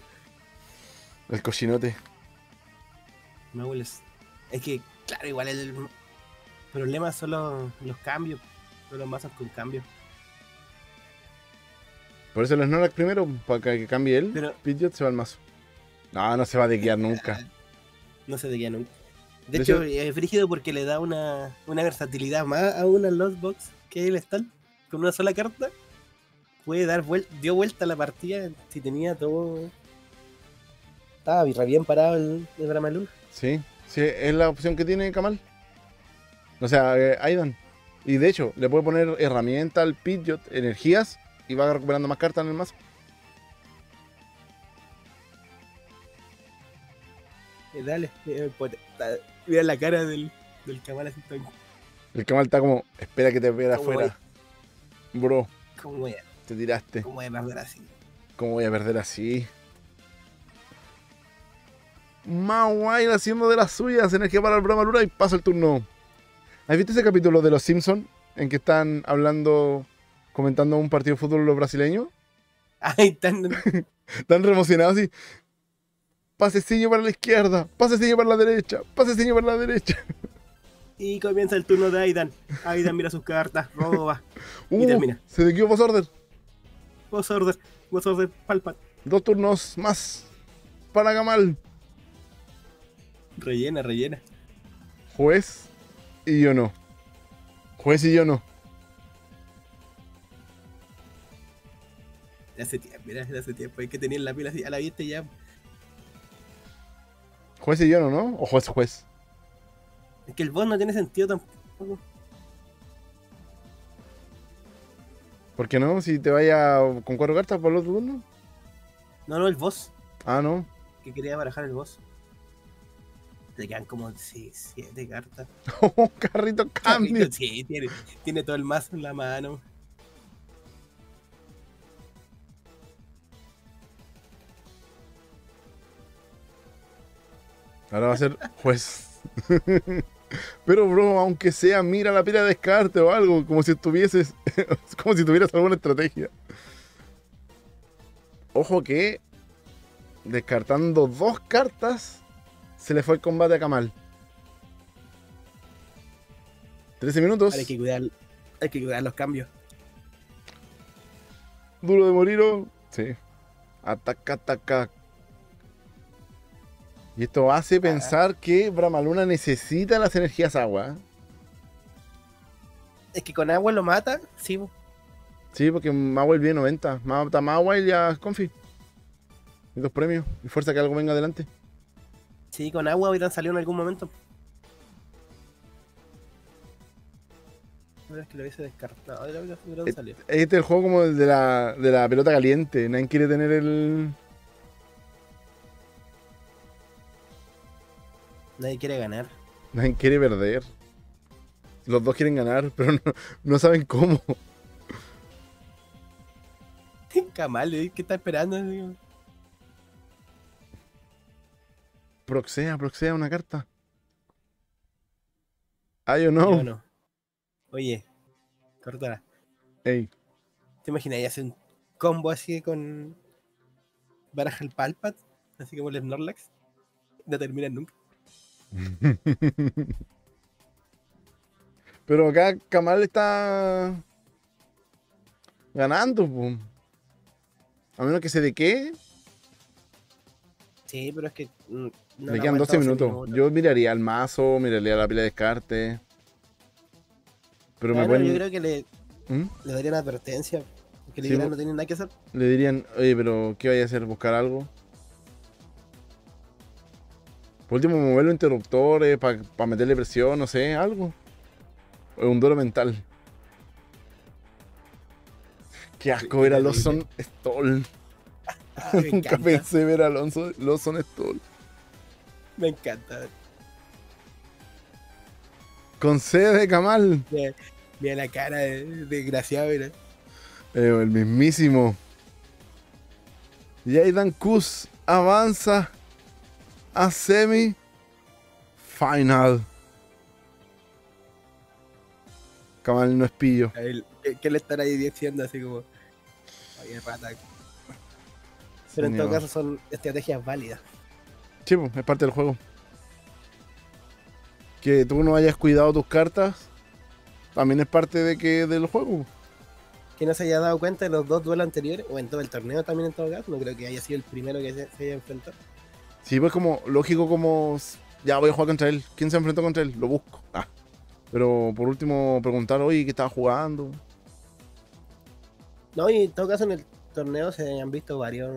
El cochinote. Me huele. Es que, claro, igual el, problema son los, los cambios. Son los mazos con cambios. Por eso el Snorlax primero, para que cambie él, Pero- Pidgeot se va al mazo. No, no se va a dequear nunca. No se te queda nunca. De De hecho, hecho- es frígido porque le da una, una versatilidad más a una Lost Box que el Stall. Con una sola carta puede dar vuelta, dio vuelta a la partida si tenía todo. Estaba re bien parado el de Bramalun. Sí, sí, es la opción que tiene Kamal. O sea, eh, Aidan. Y de hecho, le puede poner herramienta al Pidgeot, energías, y va recuperando más cartas en el mazo. Eh, dale, eh, por- ta- mira la cara del, del Kamal así tan- El Kamal está como, espera que te vea ¿Cómo afuera. Bro, ¿Cómo voy a, te tiraste. cómo voy a perder así? ¿Cómo voy a perder así? Mawile haciendo de las suyas, energía para el Bramalura y pasa el turno. ¿Has visto ese capítulo de Los Simpsons en que están hablando, comentando un partido de fútbol los brasileños? Ay, tan. Están re emocionados así. Pasecillo para la izquierda, pasecillo para la derecha, pasecillo para la derecha. Y comienza el turno de Aidan. Aidan mira sus cartas, roba. Y Uh, termina. se dequeó Boss Order. Boss Order, Boss Order, palpa. Dos turnos más para Kamal. Rellena, rellena. Juez y yo no. Juez y yo no. De hace tiempo, mira, de hace tiempo. Hay que tener la pila así a la vista y ya. Juez y yo no, ¿no? O juez, juez. Es que el boss no tiene sentido tampoco. ¿Por qué no? Si te vaya con cuatro cartas por el otro turno. No, no, el boss. Ah, no. Que quería barajar el boss. Le quedan como sí, siete cartas. Oh, carrito cambio. Sí, tiene, tiene todo el mazo en la mano. Ahora va a ser juez. Pero, bro, aunque sea, mira la pila de descarte o algo. Como si estuvieses. Como si tuvieras alguna estrategia. Ojo que. Descartando dos cartas. Se le fue el combate a Kamal. trece minutos. Ahora hay que cuidar, hay que cuidar los cambios. Duro de morir. ¿O? Sí. Ataca, ataca. Y esto hace pensar que Bramaluna necesita las energías agua. Es que con agua lo mata, sí. po. Sí, porque Mawile viene noventa. Mata Mawile y a Confi. Y dos premios. Y fuerza que algo venga adelante. Sí, con agua hubieran salido en algún momento. No es que lo hubiese descartado. Ahora hubieran- hubieran Eh, salido. Este es el juego como el de la, de la pelota caliente. Nadie quiere tener el... Nadie quiere ganar. Nadie quiere perder. Los dos quieren ganar, pero no, no saben cómo. Kamal, ¿eh? ¿Qué está esperando? Digo. Proxea, proxea una carta. I don't know. Yo no. Oye, cortala. Ey. ¿Te imaginas? Y hace un combo así con baraja el Palpat, así como el Snorlax. No termina nunca. Pero acá Kamal está ganando, po. A menos que se de qué. Sí, pero es que. mm, no Me la quedan aguanta doce minutos. minutos. Yo miraría al mazo, miraría la pila de descarte. Pero me Bueno, pueden... yo creo que le, ¿Mm? le darían advertencia. Porque Sí, literal po. no tienen nada que hacer. Le dirían, oye, pero ¿qué vaya a hacer? ¿Buscar algo? Por último, mover los interruptores para meterle presión, no sé, algo. O un duelo mental. Qué asco ver a Lawson Stoll. Ah, me Nunca encanta. pensé ver a Alonso, Lawson Stoll. Me encanta. Con C de Kamal. Mira, mira la cara de desgraciado, mira. Eh, el mismísimo. Y Aidan Kuz avanza a semi final. Kamal no es pillo. A ver, ¿qué, qué le estará ahí diciendo así como? Oye, rata. Pero en todo Señor. caso son estrategias válidas. Sí, po, es parte del juego. que tú no hayas cuidado tus cartas también es parte de que del juego. Que no se haya dado cuenta de los dos duelos anteriores, o en todo el torneo también en todo caso, no creo que haya sido el primero que se, se haya enfrentado. Sí, pues como, lógico como, ya voy a jugar contra él. ¿Quién se enfrentó contra él? Lo busco. Ah. Pero por último preguntar, oye, ¿qué estaba jugando? No, y en todo caso en el torneo se han visto varios...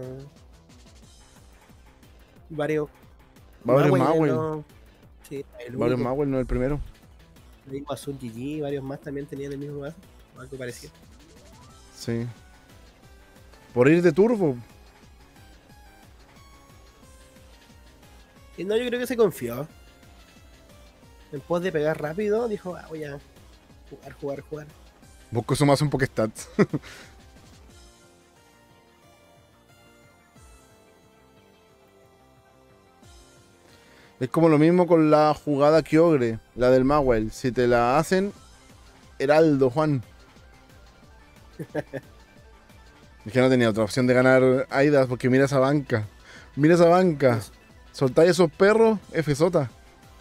Varios... Varios Mawel, Mawel. no- Sí, el Varios único. Mawel, no el primero. El mismo Azul G G, varios más también tenían el mismo mazo, o algo parecido. Sí. Por ir de turbo. Y no, yo creo que se confió. En pos de pegar rápido, dijo, ah, voy a jugar, jugar, jugar. Busco su mazo en Pokéstats. Es como lo mismo con la jugada Kyogre, la del Mawel. Si te la hacen, Heraldo, Juan. Es que no tenía otra opción de ganar Aidas, porque mira esa banca. Mira esa banca. Soltáis esos perros, F Sota.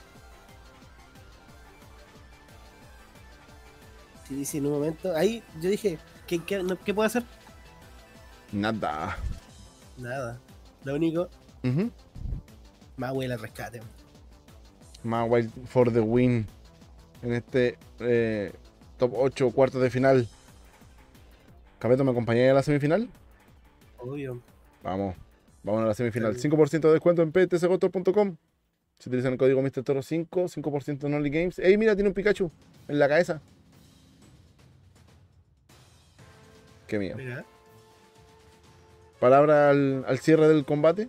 Sí, dice en un momento, ahí yo dije, ¿qué, qué, no- ¿qué puedo hacer? Nada. Nada. Lo único, Uh más huele al rescate. Mawel for the win. En este eh, top ocho, cuartos de final. Cabeto, ¿me acompañáis a la semifinal? Obvio. Vamos. Vamos a la semifinal. Sí. cinco por ciento de descuento en p t c gotor punto com. Si utilizan el código mister Toro cinco, cinco por ciento en Only Games. ¡Ey, mira! Tiene un Pikachu en la cabeza. Qué mío. Mira. Palabra al, al cierre del combate.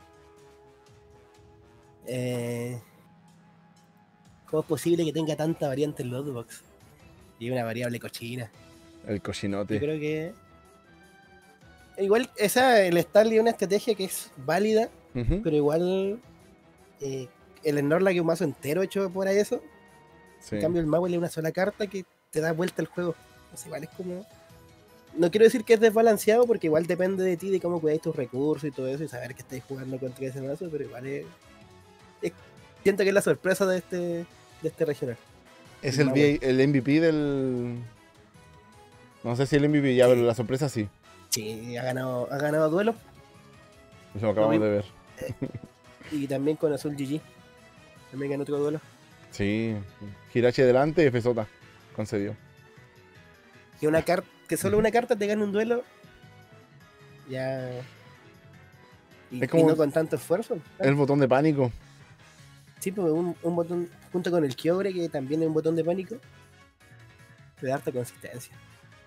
Eh, ¿Cómo es posible que tenga tanta variante en Lootbox? Y una variable cochina. El Yo cochinote. creo que... Igual, esa, el Starly es una estrategia que es válida, Ujú. pero igual... eh, el Snorlax es un mazo entero hecho por eso. Sí. En cambio, el Mawel es una sola carta que te da vuelta el juego. Entonces, igual es como... No quiero decir que es desbalanceado, porque igual depende de ti, de cómo cuidáis tus recursos y todo eso, y saber que estáis jugando contra ese mazo, pero igual es... es- Siento que es la sorpresa de este, de este regional. Es el el, Mawel. V A el M V P del... No sé si el M V P ya, Sí. pero la sorpresa sí. Sí, ha ganado, ha ganado duelos, Lo acabamos mismo. de ver. y también con Azul G G. También ganó otro duelo. Sí. Hirachi adelante, F Sota. Concedió. Que, una car que solo una carta te gane un duelo, ya... Y, Es como y no con tanto esfuerzo. El botón de pánico. Sí, pues un, un botón junto con el Kyogre, que también es un botón de pánico, le da harta consistencia.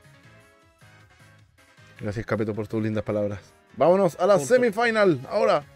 Gracias, Capeto, por tus lindas palabras. Vámonos a la Punto. semifinal. Ahora.